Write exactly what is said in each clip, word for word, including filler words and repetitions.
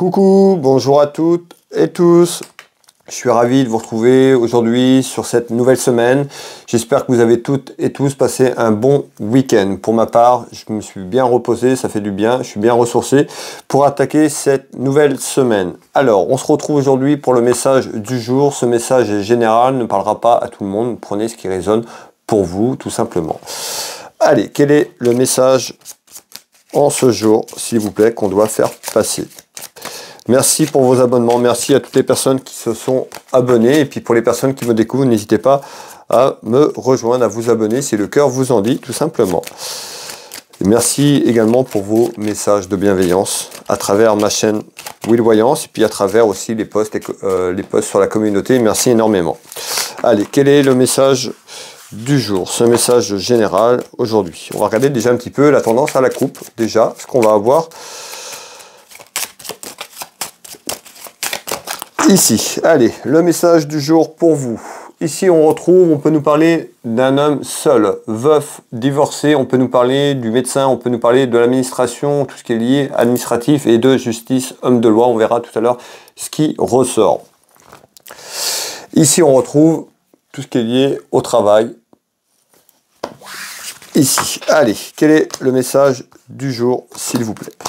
Coucou, bonjour à toutes et tous. Je suis ravi de vous retrouver aujourd'hui sur cette nouvelle semaine. J'espère que vous avez toutes et tous passé un bon week-end. Pour ma part, je me suis bien reposé, ça fait du bien, je suis bien ressourcé pour attaquer cette nouvelle semaine. Alors, on se retrouve aujourd'hui pour le message du jour. Ce message est général, ne parlera pas à tout le monde. Prenez ce qui résonne pour vous, tout simplement. Allez, quel est le message en ce jour, s'il vous plaît, qu'on doit faire passer? Merci pour vos abonnements, merci à toutes les personnes qui se sont abonnées. Et puis pour les personnes qui me découvrent, n'hésitez pas à me rejoindre, à vous abonner si le cœur vous en dit, tout simplement. Et merci également pour vos messages de bienveillance à travers ma chaîne Will Voyance et puis à travers aussi les posts, les, euh, les posts sur la communauté. Merci énormément. Allez, quel est le message du jour? Ce message général aujourd'hui. On va regarder déjà un petit peu la tendance à la coupe, déjà, ce qu'on va avoir ici. Allez, le message du jour pour vous. Ici, on retrouve, on peut nous parler d'un homme seul, veuf, divorcé, on peut nous parler du médecin, on peut nous parler de l'administration, tout ce qui est lié administratif et de justice, homme de loi. On verra tout à l'heure ce qui ressort. Ici, on retrouve tout ce qui est lié au travail. Ici. Allez, quel est le message du jour, s'il vous plaît?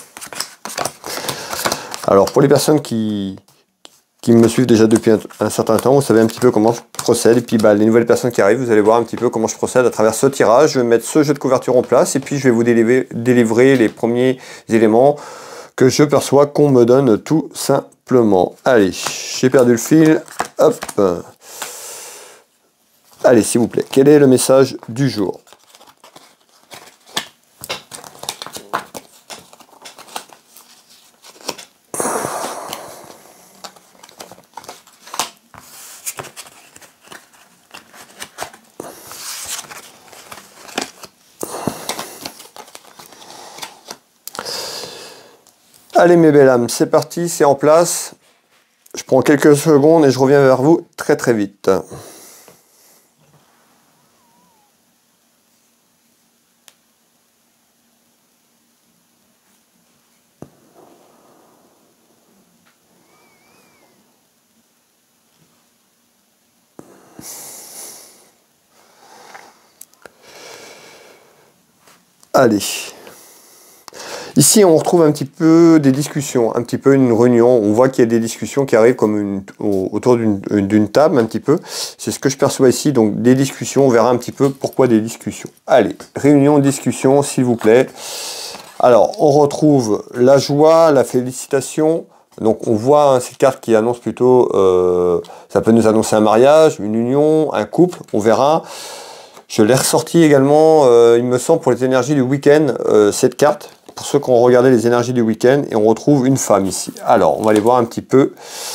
Alors, pour les personnes qui... qui me suivent déjà depuis un, un certain temps, vous savez un petit peu comment je procède. Et puis bah, les nouvelles personnes qui arrivent, vous allez voir un petit peu comment je procède à travers ce tirage. Je vais mettre ce jeu de couverture en place et puis je vais vous délivrer, délivrer les premiers éléments que je perçois qu'on me donne tout simplement. Allez, j'ai perdu le fil. Hop. Allez, s'il vous plaît, quel est le message du jour? Allez mes belles âmes, c'est parti, c'est en place. Je prends quelques secondes et je reviens vers vous très très vite. Allez. Ici, on retrouve un petit peu des discussions, un petit peu une réunion. On voit qu'il y a des discussions qui arrivent comme une, autour d'une table, un petit peu. C'est ce que je perçois ici. Donc, des discussions. On verra un petit peu pourquoi des discussions. Allez, réunion, discussion, s'il vous plaît. Alors, on retrouve la joie, la félicitation. Donc, on voit hein, ces cartes qui annoncent plutôt... Euh, ça peut nous annoncer un mariage, une union, un couple. On verra. Je l'ai ressorti également, euh, il me semble, pour les énergies du week-end, euh, cette carte. Pour ceux qui ont regardé les énergies du week-end, et on retrouve une femme ici. Alors, on va aller voir un petit peu.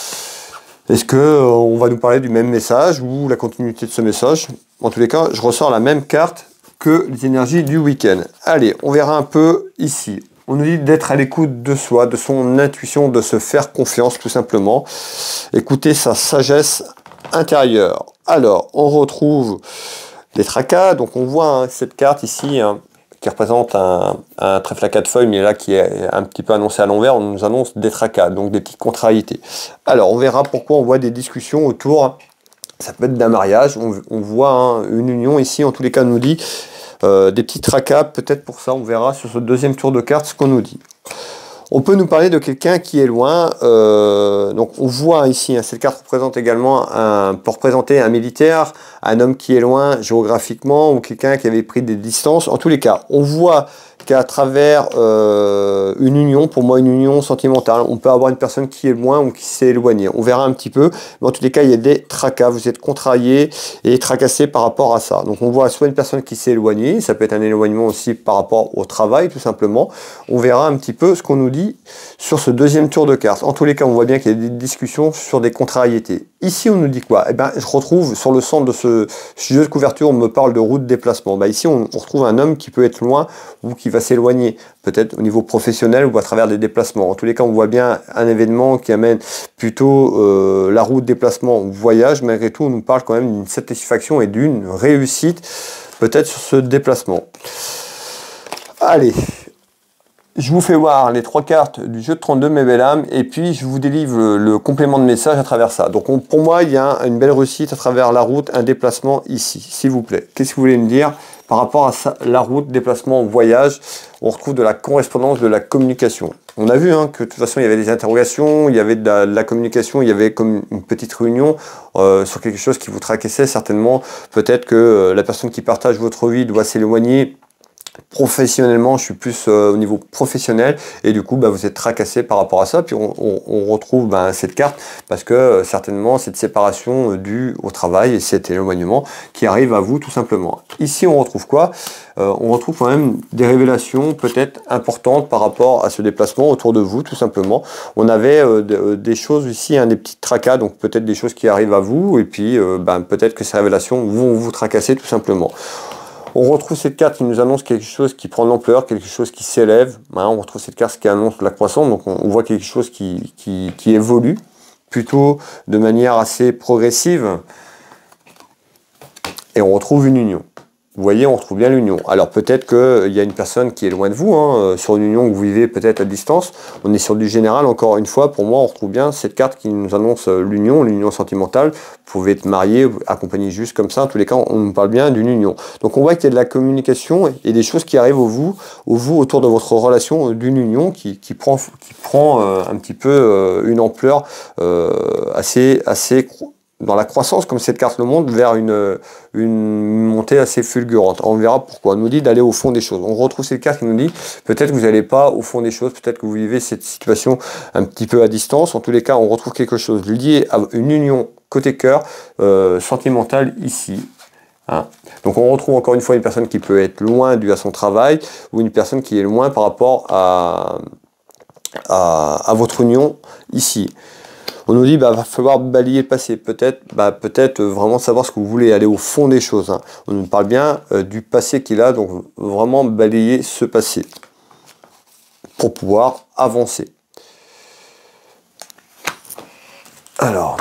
Est-ce que euh, on va nous parler du même message ou la continuité de ce message? En tous les cas, je ressors la même carte que les énergies du week-end. Allez, on verra un peu ici. On nous dit d'être à l'écoute de soi, de son intuition, de se faire confiance, tout simplement. Écouter sa sagesse intérieure. Alors, on retrouve les tracas. Donc, on voit hein, cette carte ici, hein, qui représente un, un trèfle à quatre feuilles, mais là qui est un petit peu annoncé à l'envers, on nous annonce des tracas, donc des petites contrariétés. Alors, on verra pourquoi on voit des discussions autour, ça peut être d'un mariage, on, on voit hein, une union ici, en tous les cas, on nous dit euh, des petits tracas, peut-être pour ça, on verra sur ce deuxième tour de carte ce qu'on nous dit. On peut nous parler de quelqu'un qui est loin, euh, donc on voit ici, hein, cette carte représente également, un, pour représenter un militaire, un homme qui est loin géographiquement, ou quelqu'un qui avait pris des distances. En tous les cas, on voit qu'à travers euh, une union, pour moi une union sentimentale, on peut avoir une personne qui est loin ou qui s'est éloignée. On verra un petit peu, mais en tous les cas, il y a des tracas, vous êtes contrarié et tracassé par rapport à ça. Donc on voit soit une personne qui s'est éloignée, ça peut être un éloignement aussi par rapport au travail, tout simplement. On verra un petit peu ce qu'on nous dit sur ce deuxième tour de cartes. En tous les cas, on voit bien qu'il y a des discussions sur des contrariétés. Ici, on nous dit quoi? Eh ben, je retrouve sur le centre de ce jeu de couverture, on me parle de route de déplacement. Ben, ici, on, on retrouve un homme qui peut être loin ou qui va s'éloigner, peut-être au niveau professionnel ou à travers des déplacements. En tous les cas, on voit bien un événement qui amène plutôt euh, la route de déplacement ou voyage. Malgré tout, on nous parle quand même d'une satisfaction et d'une réussite, peut-être sur ce déplacement. Allez. Je vous fais voir les trois cartes du jeu de trente-deux, mes belles âmes, et puis je vous délivre le, le complément de message à travers ça. Donc on, pour moi, il y a une belle réussite à travers la route, un déplacement ici, s'il vous plaît. Qu'est-ce que vous voulez me dire par rapport à ça, la route, déplacement, voyage? On retrouve de la correspondance, de la communication. On a vu hein, que de toute façon, il y avait des interrogations, il y avait de la, de la communication, il y avait comme une petite réunion euh, sur quelque chose qui vous tracassait certainement. Peut-être que euh, la personne qui partage votre vie doit s'éloigner. Professionnellement, je suis plus euh, au niveau professionnel et du coup bah, vous êtes tracassé par rapport à ça, puis on, on, on retrouve bah, cette carte parce que euh, certainement cette séparation euh, due au travail et cet éloignement qui arrive à vous tout simplement. Ici on retrouve quoi? euh, On retrouve quand même des révélations peut-être importantes par rapport à ce déplacement autour de vous tout simplement. On avait euh, de, des choses ici, hein, des petits tracas, donc peut-être des choses qui arrivent à vous et puis euh, bah, peut-être que ces révélations vont vous tracasser tout simplement. On retrouve cette carte qui nous annonce quelque chose qui prend de l'ampleur, quelque chose qui s'élève. Hein, on retrouve cette carte qui annonce la croissance, donc on, on voit quelque chose qui, qui, qui évolue, plutôt de manière assez progressive. Et on retrouve une union. Vous voyez, on retrouve bien l'union. Alors peut-être qu'il y a une personne qui est loin de vous, hein, sur une union que vous vivez peut-être à distance. On est sur du général, encore une fois, pour moi, on retrouve bien cette carte qui nous annonce l'union, l'union sentimentale. Vous pouvez être marié, accompagné juste comme ça. En tous les cas, on nous parle bien d'une union. Donc on voit qu'il y a de la communication et des choses qui arrivent au vous, au vous autour de votre relation d'une union qui, qui prend, qui prend euh, un petit peu euh, une ampleur euh, assez, assez dans la croissance, comme cette carte le montre, vers une, une montée assez fulgurante. On verra pourquoi. On nous dit d'aller au fond des choses. On retrouve cette carte qui nous dit peut-être que vous n'allez pas au fond des choses, peut-être que vous vivez cette situation un petit peu à distance. En tous les cas, on retrouve quelque chose lié à une union côté cœur, euh, sentimentale ici. Hein. Donc on retrouve encore une fois une personne qui peut être loin dû à son travail, ou une personne qui est loin par rapport à, à, à votre union ici. On nous dit, bah, va falloir balayer le passé. Peut-être, bah, peut-être vraiment savoir ce que vous voulez, aller au fond des choses. Hein. On nous parle bien euh, du passé qu'il a, donc vraiment balayer ce passé pour pouvoir avancer. Alors,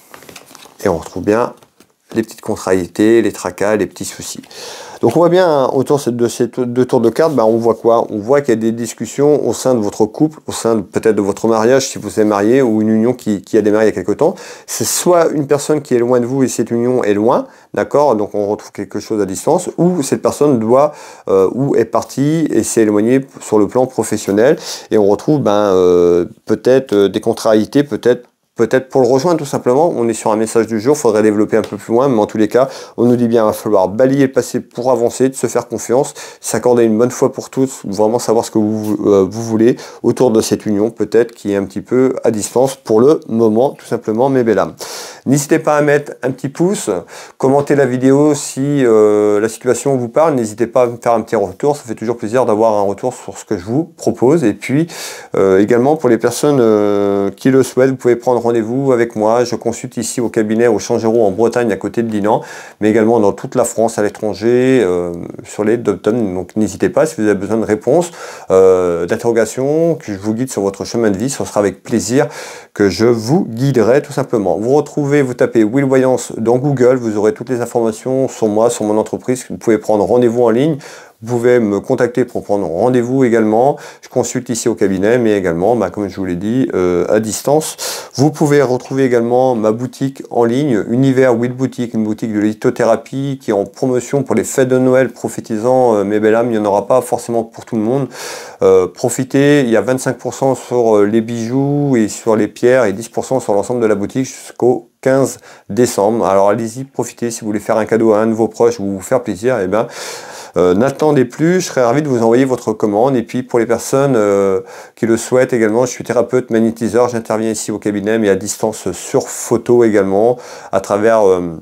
et on retrouve bien les petites contrariétés, les tracas, les petits soucis. Donc on voit bien hein, autour de ces deux tours de cartes, bah, on voit quoi? On voit qu'il y a des discussions au sein de votre couple, au sein peut-être de votre mariage si vous êtes marié, ou une union qui, qui a démarré il y a quelque temps. C'est soit une personne qui est loin de vous et cette union est loin, d'accord, donc on retrouve quelque chose à distance, ou cette personne doit euh, ou est partie et s'est éloignée sur le plan professionnel, et on retrouve ben, euh, peut-être euh, des contrariétés, peut-être Peut-être pour le rejoindre tout simplement, on est sur un message du jour, il faudrait développer un peu plus loin, mais en tous les cas, on nous dit bien, il va falloir balayer le passé pour avancer, de se faire confiance, s'accorder une bonne fois pour toutes, vraiment savoir ce que vous, euh, vous voulez autour de cette union, peut-être qui est un petit peu à distance pour le moment, tout simplement, mes belles âmes. N'hésitez pas à mettre un petit pouce, commenter la vidéo si euh, la situation vous parle, n'hésitez pas à me faire un petit retour, ça fait toujours plaisir d'avoir un retour sur ce que je vous propose, et puis euh, également pour les personnes euh, qui le souhaitent, vous pouvez prendre rendez-vous avec moi. Je consulte ici au cabinet au Changereau en Bretagne à côté de Dinan, mais également dans toute la France, à l'étranger, euh, sur les Dobton. Donc n'hésitez pas si vous avez besoin de réponses, euh, d'interrogations, que je vous guide sur votre chemin de vie. Ce sera avec plaisir que je vous guiderai tout simplement. Vous retrouvez, vous tapez Will Voyance dans Google, vous aurez toutes les informations sur moi, sur mon entreprise. Vous pouvez prendre rendez-vous en ligne. Vous pouvez me contacter pour prendre rendez-vous également. Je consulte ici au cabinet, mais également, bah, comme je vous l'ai dit, euh, à distance. Vous pouvez retrouver également ma boutique en ligne, Univers Will Boutique, une boutique de lithothérapie qui est en promotion pour les fêtes de Noël. Prophétisant, euh, mes belles âmes, il n'y en aura pas forcément pour tout le monde. Euh, profitez, il y a vingt-cinq pour cent sur les bijoux et sur les pierres et dix pour cent sur l'ensemble de la boutique jusqu'au quinze décembre. Alors allez-y, profitez si vous voulez faire un cadeau à un de vos proches ou vous faire plaisir, et ben Euh, n'attendez plus, je serais ravi de vous envoyer votre commande. Et puis pour les personnes euh, qui le souhaitent également, je suis thérapeute magnétiseur, j'interviens ici au cabinet, mais à distance sur photo également, à travers euh,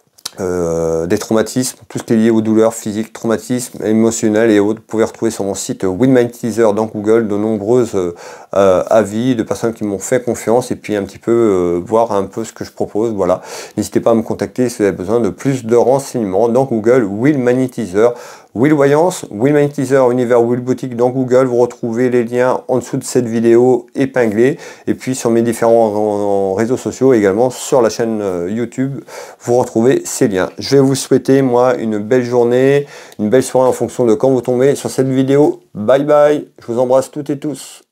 euh, des traumatismes, tout ce qui est lié aux douleurs physiques, traumatismes émotionnels et autres. Vous pouvez retrouver sur mon site Will Magnétiseur dans Google de nombreuses euh, avis de personnes qui m'ont fait confiance et puis un petit peu euh, voir un peu ce que je propose. Voilà, n'hésitez pas à me contacter si vous avez besoin de plus de renseignements dans Google Will Magnétiseur. Will Voyance, Will Magnétiseur, Univers Will Boutique dans Google. Vous retrouvez les liens en dessous de cette vidéo épinglés. Et puis sur mes différents réseaux sociaux, également sur la chaîne YouTube, vous retrouvez ces liens. Je vais vous souhaiter, moi, une belle journée, une belle soirée en fonction de quand vous tombez sur cette vidéo. Bye bye, je vous embrasse toutes et tous.